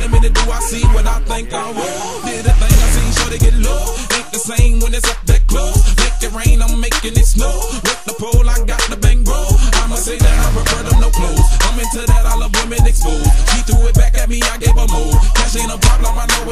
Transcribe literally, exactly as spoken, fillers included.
a minute, do I see what I think I will? Did a thing I seen, sure they get low. Ain't the same when it's up that close. Make it rain, I'm making it snow. With the pole, I got the bang roll. I'ma say that I prefer them no clothes. I'm into that, I love women exposed. She threw it back at me, I gave her more. Cash ain't a problem, I know